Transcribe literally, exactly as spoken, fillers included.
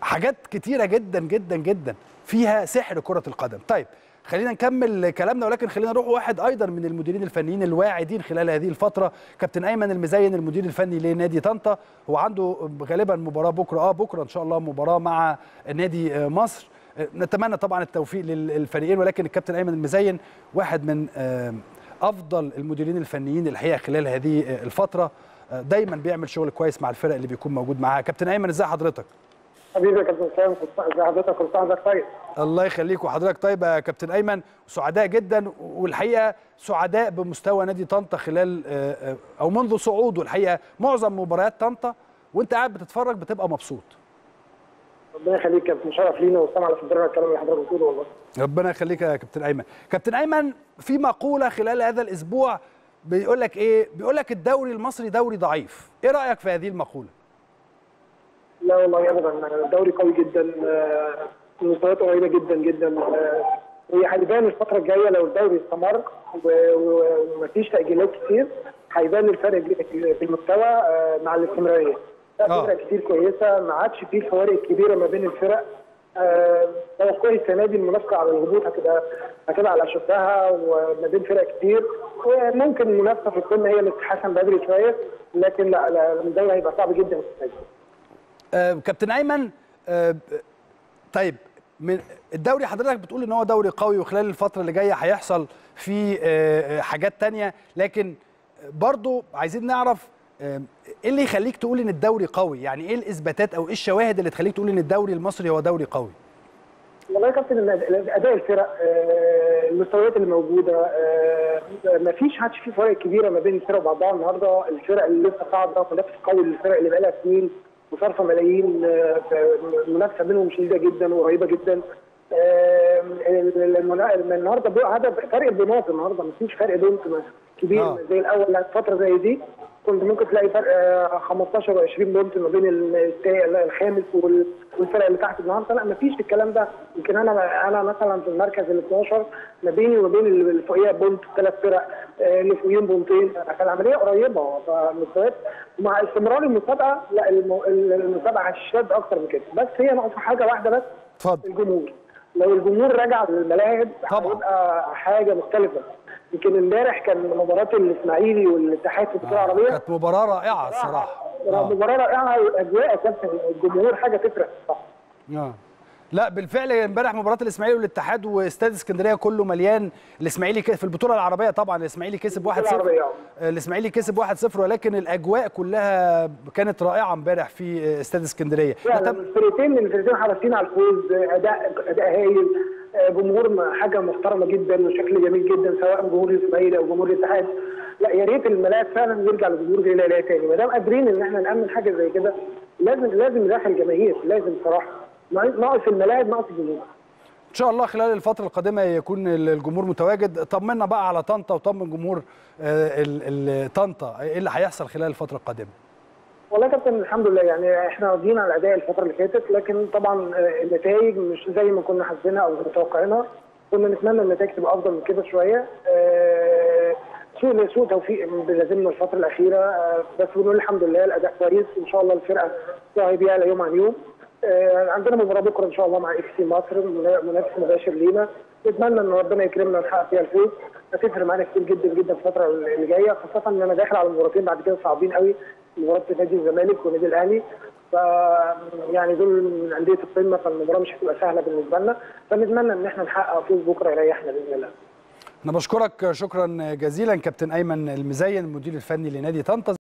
حاجات كتيره جدا جدا جدا فيها سحر كره القدم. طيب خلينا نكمل كلامنا، ولكن خلينا نروح واحد ايضا من المديرين الفنيين الواعدين خلال هذه الفتره، كابتن ايمن المزين المدير الفني لنادي طنطا. هو عنده غالبا مباراه بكره اه بكره ان شاء الله مباراه مع نادي مصر. نتمنى طبعا التوفيق للفريقين، ولكن الكابتن ايمن المزين واحد من افضل المديرين الفنيين الحقيقه خلال هذه الفتره، دايما بيعمل شغل كويس مع الفرق اللي بيكون موجود معاها. كابتن ايمن ازي حضرتك؟ حبيبي يا كابتن سام، ازي حضرتك؟ كل سنه وحضرتك طيب. الله يخليك وحضرتك طيب يا كابتن ايمن. سعداء جدا، والحقيقه سعداء بمستوى نادي طنطا خلال او منذ صعوده. الحقيقه معظم مباريات طنطا وانت قاعد بتتفرج بتبقى مبسوط. ربنا يخليك يا كابتن، شرف لينا وسام على صدرنا الكلام اللي حضرتك بتقوله والله. ربنا يخليك يا كابتن ايمن. كابتن ايمن، في مقوله خلال هذا الاسبوع بيقول لك ايه؟ بيقول لك الدوري المصري دوري ضعيف، ايه رايك في هذه المقوله؟ لا والله ابدا، الدوري قوي جدا، المستويات قريبه جدا جدا، هي هيبان الفتره الجايه لو الدوري استمر ومفيش تاجيلات كتير، هيبان الفرق في المستوى مع الاستمراريه. فرق كتير كويسه، ما عادش في فوارق كبيره ما بين الفرق. توقعي السنه دي المنافسه على الهبوط هتبقى هتبقى على شدها وما بين فرق كتير، وممكن المنافسه في القمه هي اللي تتحسن بدري شويه، لكن لا لا الدوري هيبقى صعب جدا السنه دي. آه كابتن ايمن، آه طيب من الدوري حضرتك بتقول ان هو دوري قوي وخلال الفتره اللي جايه هيحصل فيه آه حاجات تانية، لكن برضو عايزين نعرف آه ايه اللي يخليك تقول ان الدوري قوي؟ يعني ايه الاثباتات او ايه الشواهد اللي تخليك تقول ان الدوري المصري هو دوري قوي؟ والله يا كابتن اداء الفرق، آه المستويات اللي موجوده، آه مفيش عادش في فوارق كبيره ما بين الفرق وبعضها. النهارده الفرق اللي لسه صاعده منافس قوي للفرق اللي بقى لها سنين وصرفه ملايين، المنافسه بينهم شديده جدا وقريبه جدا. النهارده هذا فرق البنوك، النهارده مفيش فرق بنت كبير آه. زي الاول. فتره زي دي كنت ممكن تلاقي فرق خمستاشر وعشرين بونت ما بين الخامس والفرق اللي تحت. النهارده لا، مفيش الكلام ده. يمكن انا انا مثلا في المركز ال اتناشر ما بيني وما بين اللي فوقيها بونت، ثلاث فرق اللي فوقيهم بونتين، فالعمليه قريبه. فمستويات مع استمرار المسابقه، لا المسابقه هتشد اكتر من كده، بس هي ناقصه حاجه واحده بس. اتفضل. الجمهور. لو الجمهور رجع للملاعب هيبقى حاجه مختلفه. يمكن امبارح كان مباراه الاسماعيلي والاتحاد في البطوله العربيه، كانت مباراه رائعه الصراحه. آه. مباراه رائعه، واجواء كابتن الجمهور حاجه تفرق صح. اه لا بالفعل امبارح مباراه الاسماعيلي والاتحاد واستاد اسكندريه كله مليان. الاسماعيلي في البطوله العربيه طبعا الاسماعيلي كسب واحد صفر، الاسماعيلي كسب واحد صفر، ولكن الاجواء كلها كانت رائعه امبارح في استاد اسكندريه. يعني الفرقتين الفرقتين حريصين على الفوز، اداء اداء هايل، جمهور حاجه محترمه جدا وشكل جميل جدا، سواء جمهور الاسماعيلي او جمهور الاتحاد. لا يا ريت الملاعب فعلا يرجع لجمهور زي لا تاني. ما دام قادرين ان احنا نامن حاجه زي كده، لازم لازم ندخل جماهير، لازم بصراحه. ناقص الملاعب، ناقص الجمهور. ان شاء الله خلال الفتره القادمه يكون الجمهور متواجد. طمنا بقى على طنطا وطمن جمهور طنطا، ايه اللي هيحصل خلال الفتره القادمه؟ والله يا كابتن الحمد لله، يعني احنا راضيين على الاداء الفتره اللي فاتت، لكن طبعا النتائج مش زي ما كنا حاسبينها او متوقعينها. كنا نتمنى النتائج تبقى افضل من كده شويه. سوء سوء توفيق بيلازمنا الفتره الاخيره، بس بنقول الحمد لله الاداء كويس، وان شاء الله الفرقه بيعلى يوم عن يوم. عندنا مباراه بكره ان شاء الله مع اف سي مصر، منافس مباشر لينا، نتمنى ان ربنا يكرمنا ونحقق فيها الفوز. هتفرق معانا كتير جدا جدا في الفتره اللي جايه، خاصه ان انا داخل على مباراتين بعد كده صعبين قوي، مباراه نادي الزمالك ونادي الاهلي، ف يعني دول من انديه القمه، فالمباراه مش هتبقى سهله بالنسبه لنا، فنتمنى ان احنا نحقق فوز بكره يريحنا باذن الله. انا بشكرك شكرا جزيلا كابتن ايمن المزين المدير الفني لنادي طنطا.